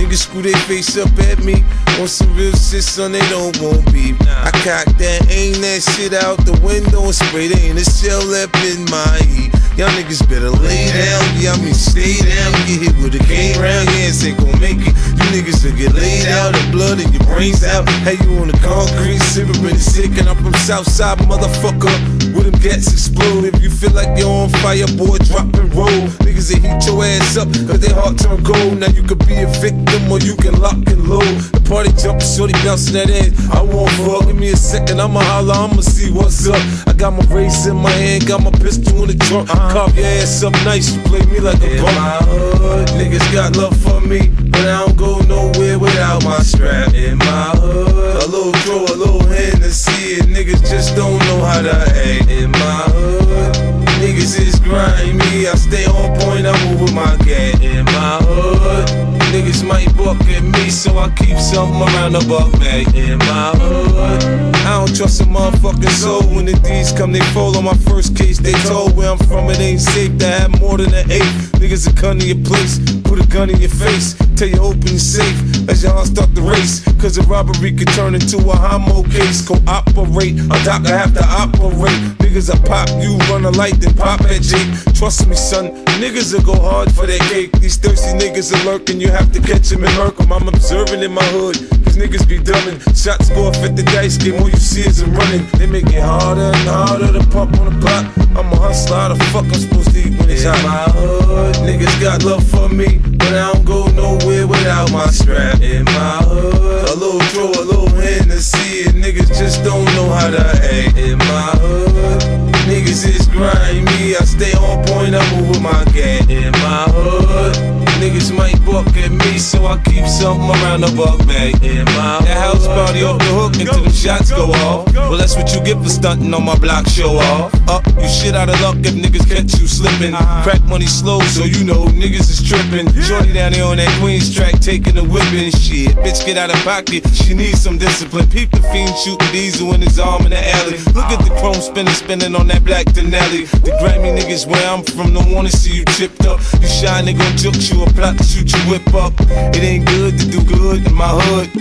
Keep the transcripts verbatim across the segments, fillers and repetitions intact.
niggas screw their face up at me. On some real shit, son, they don't want beef. I cock that, aim that shit out the window and spray. There ain't a shell left in my heat. Y'all niggas better lay down, yeah, I mean stay down. Get hit with a cane round, your ass ain't gon' make it. You niggas will get laid out, the blood in your brains out. How you on the concrete, sippin' sick, and I'm from Southside, motherfucker. With them gats explode. If you feel like you're on fire, boy, drop and roll. Niggas that heat your ass up, cause they heart turn cold. Now you could be a victim or you can lock and load. The party jumpin', shorty bouncing that ass. I won't fuck, give me a second, I'ma holler, I'ma see what's up. I got my race in my hand, got my pistol in the trunk. Carve your ass up nice, you play me like a bum. In my hood, niggas got love for me, but I don't go nowhere without my strap. In my hood, a little throw, a little Hennessy, and niggas just don't know how to act. In my hood, niggas is grimy, I stay on point, I move with my gat. In my hood, niggas might buck at me, so I keep something around the buck bag. In my hood, I don't trust a motherfucking soul. When the D's come, they fall on my first case. They told where I'm from, it ain't safe to have more than an eighth. Niggas will come to your place, put a gun in your face, tell you open your safe as your heart start the race. Cause a robbery could turn into a homo case. Cooperate, a doctor have to operate. Niggas will pop you, run a light, then pop at Jake. Trust me, son, niggas will go hard for that cake. These thirsty niggas are lurking, you have to catch them and murk them. I'm observing in my hood, cause niggas be dumbing. Shots go off at the dice game, all you see is them running. They make it harder and harder to pump on the block. I'm a hustler, how the fuck I'm supposed to eat when it's hot? In my hood, niggas got love for me, but I don't go nowhere without my strap. In my hood, a little throw, a little Hennessy, and niggas just don't know how to act. In my hood, niggas is grimy, I stay on point, I move with my gat. In my hood, niggas might buck at me, so I keep something around the buck bag. In my that house party off the hook until the shots go off. Well, that's what you get for stunting on my block, show off. Up, you shit out of luck if niggas catch you slipping. Crack money slow, so you know niggas is tripping. Shorty down there on that Queens track, taking the whipping. Shit, bitch get out of pocket, she needs some discipline. Peep the fiend shooting diesel in his arm in the alley. Look at the chrome spinning, spinning on that black Denali. The grimy niggas where I'm from don't wanna see you chipped up. You shy nigga gon' juke you, a plot to shoot you whip up. It ain't good to do good in my hood.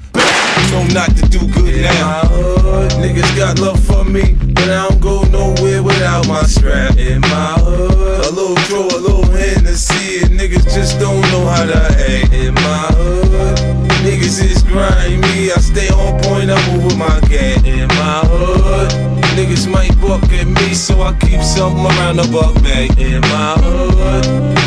You know not to do good now. In my hood, niggas got love for me, but I don't go nowhere without my strap. In my hood, a little throw, a little Hennessy, and niggas just don't know how to act. In my hood, niggas is grimy, I stay on point, I move with my gat. In my hood, niggas might buck at me, so I keep something around the buck bag. In my hood.